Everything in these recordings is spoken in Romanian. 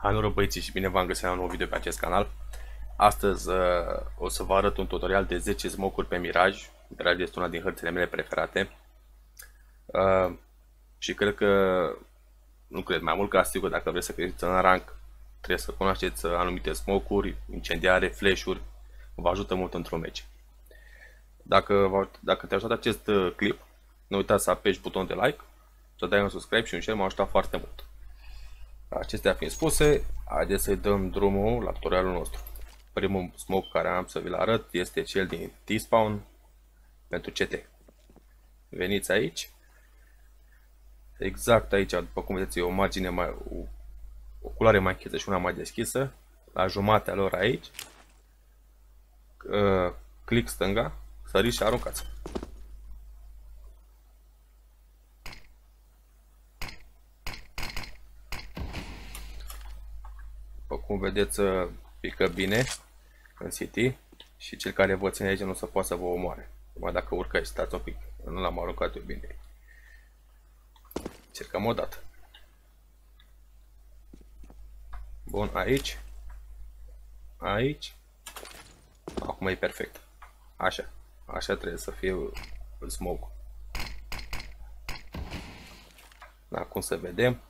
Hallo băieții și bine v-am găsit la un nou video pe acest canal. Astăzi o să vă arăt un tutorial de 10 smoke-uri pe Mirage. Mirage este una din hărțile mele preferate. Și cred că, nu cred, mai mult ca sigur, dacă vreți să creșteți în rank, trebuie să cunoașteți anumite smoke-uri, incendiare, flash-uri. Vă ajută mult într-un meci. Dacă te-a ajutat acest clip, nu uitați să apeși butonul de like, să dai un subscribe și un share, m-a ajutat foarte mult. Acestea fiind spuse, haideți să-i dăm drumul la tutorialul nostru. Primul smoke care am să vi-l arăt este cel din T-Spawn pentru CT. Veniți aici. Exact aici, după cum vedeți, e o margine o culoare mai închisă și una mai deschisă. La jumatea lor aici. Click stânga, săriți și aruncați. După cum vedeți, pică bine în City și cel care vă ține aici nu se poate să vă omoare. Numai dacă urcați, stați un pic, nu l-am aruncat eu bine. Încercăm o dată. Bun, aici. Aici. Acum e perfect. Așa. Așa trebuie să fie smoke. Acum să vedem.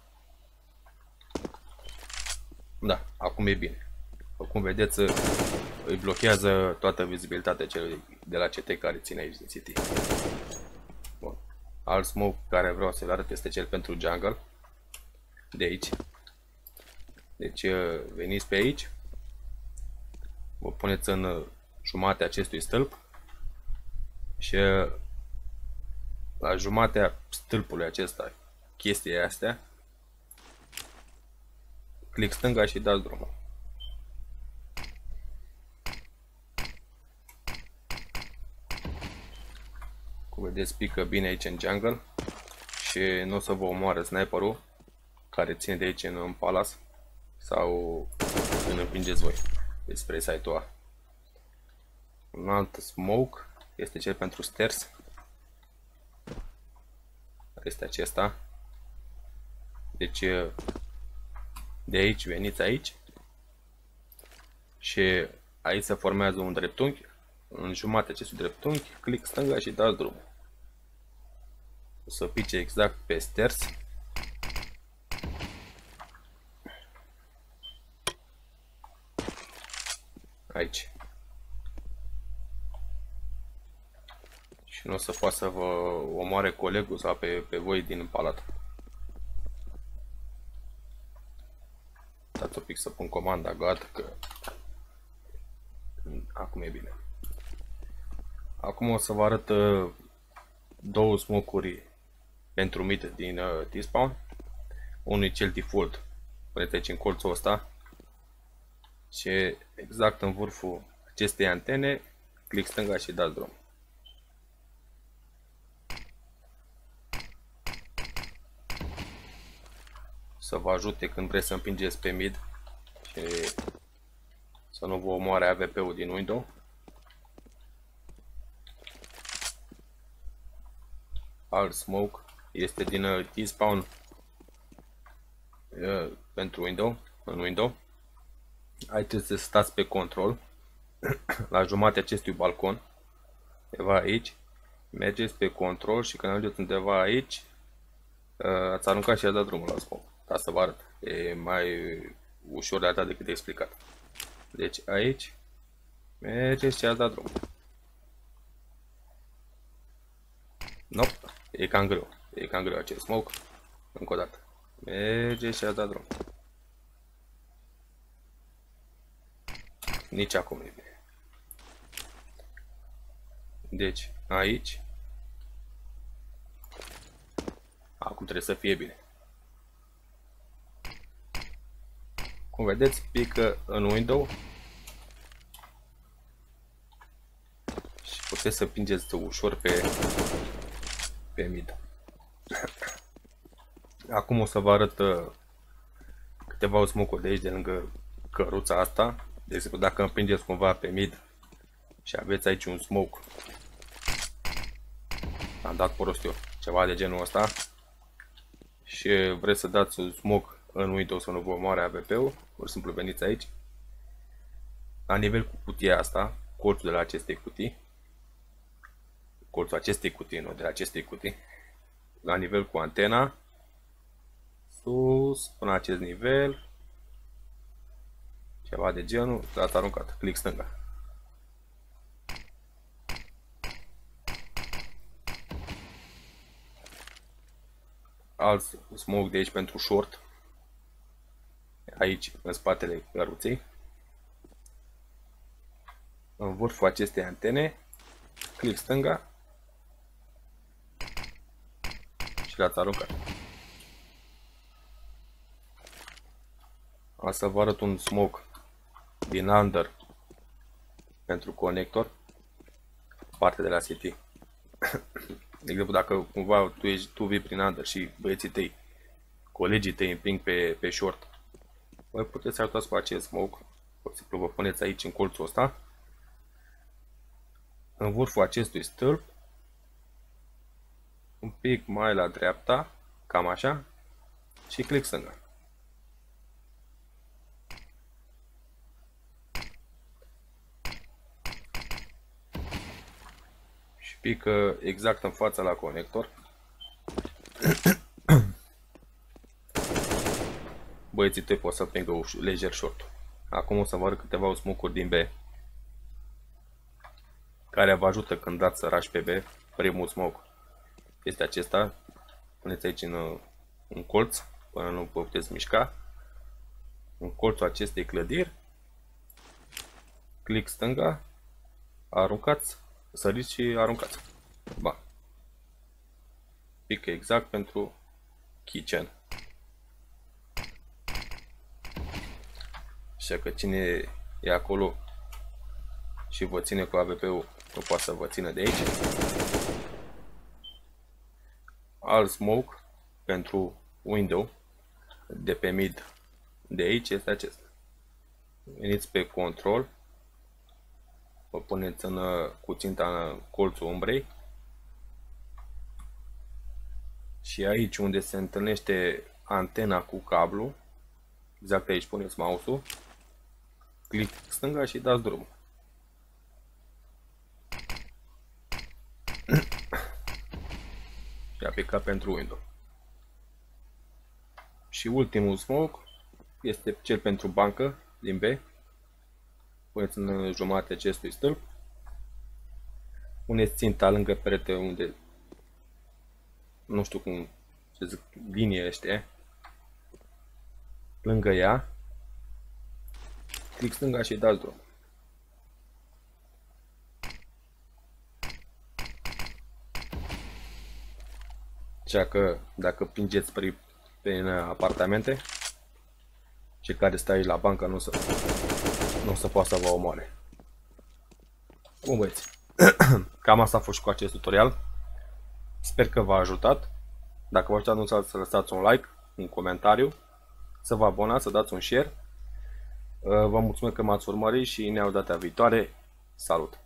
Da, acum e bine. După cum vedeți, îi blochează toată vizibilitatea celui de la CT care ține aici din City. Bun. Alt smoke care vreau să-l arăt este cel pentru jungle. De aici. Deci veniți pe aici. Vă puneți în jumatea acestui stâlp. Și la jumatea stâlpului acesta, chestia astea, click stânga și dați drumul. Cum vedeți, pică bine aici în jungle și nu o să vă omoare sniperul care ține de aici în palace sau când împingeți voi spre site-ul A. Un alt smoke este cel pentru stairs. Este acesta. Deci de aici veniți aici și aici se formează un dreptunghi. În jumatea acestui dreptunghi, click stânga și dați drumul. O să pice exact pe stairs. Aici. Și nu o să poată să vă omoare colegul sau pe voi din palat. Dați un pic să pun comanda gata că acum e bine. Acum o să vă arăt două smoke-uri pentru mid din T-Spawn. Unul e cel default, puneți aici în colțul ăsta și exact în vârful acestei antene, click stânga și dați drum. Să vă ajute când vreți să împingeți pe mid și să nu vă omoare AWP-ul din window. Alt smoke este din T-Spawn pentru în window. Aici trebuie să stați pe control la jumatea acestui balcon, undeva aici. Mergeți pe control și când ajungeți undeva aici, ați aruncat și ați dat drumul la smoke. Ca să vă arăt. E mai ușor de arătat decât de explicat. Deci aici mergeți și ați dat drumul. Nope. E cam greu. E cam greu acest smoke. Încă o dată. Mergeți și ați dat drumul. Nici acum e bine. Deci aici. Acum trebuie să fie bine. Cum vedeți, pică în window și puteți să pingeți ușor pe mid. Acum o să vă arăt câteva smoke-uri de aici, de lângă căruța asta. De exemplu, dacă împingeți cumva pe mid și aveți aici un smoke, am dat prost eu, ceva de genul ăsta, și vreți să dați un smoke în Windows să nu vă omoare AVP-ul, pur și simplu veniți aici, la nivel cu cutia asta, colțul de la acestei cutii, colțul acestei cutii, nu de la acestei cutii, la nivel cu antena, sus, până la acest nivel, ceva de genul, dați aruncat, click stânga. Alt smoke de aici pentru short, aici în spatele căruței, în vârful acestei antene, click stânga și l-ați aruncat. O să vă arăt un smoke din under pentru conector, parte de la CT. De exemplu, dacă cumva tu vii prin under și băieții tăi, colegii tăi împing pe short, voi puteți să arătați cu acest smoke, pur și simplu vă puneți aici în colțul ăsta, în vârful acestui stâlp, un pic mai la dreapta, cam așa, și click stânga. Și pică exact în fața la conector. Băieții tăi pot să pingă lejer short. Acum o să vă arăt câteva smoke-uri din B, care vă ajută când dați să rași pe B. Primul smoke este acesta. Puneți aici în colț, până nu vă puteți mișca. În colțul acestei clădiri, click stânga, aruncați, săriți și aruncați. Ba. Pică exact pentru kitchen. Așa că cine e acolo și vă ține cu AVP-ul, nu poate să vă țină de aici. Alt smoke pentru window de pe mid de aici este acesta. Veniți pe control, vă puneți cu ținta în colțul umbrei și aici unde se întâlnește antena cu cablu, exact aici puneți mouse-ul, click stânga și dați drumul. Și a picat pentru window. Și ultimul smoke este cel pentru bancă din B. Puneți în jumătate acestui stâlp. Puneți ținta lângă perete unde, nu știu cum se zic, linie este, lângă ea. Click stânga și dați drum. Așa că dacă pingeți prin apartamente, cei care stă aici la bancă nu o să poată să vă omoare. Bun băieți, cam asta a fost și cu acest tutorial. Sper că v-a ajutat. Dacă v-a ajutat, nu uitați să lăsați un like, un comentariu, să vă abonați, să dați un share. Vă mulțumesc că m-ați urmărit și ne auzim data viitoare. Salut!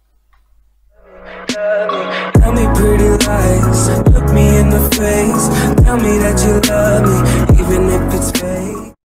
Tell me pretty lies, look me in the face, tell me that you love me, even if it's fake.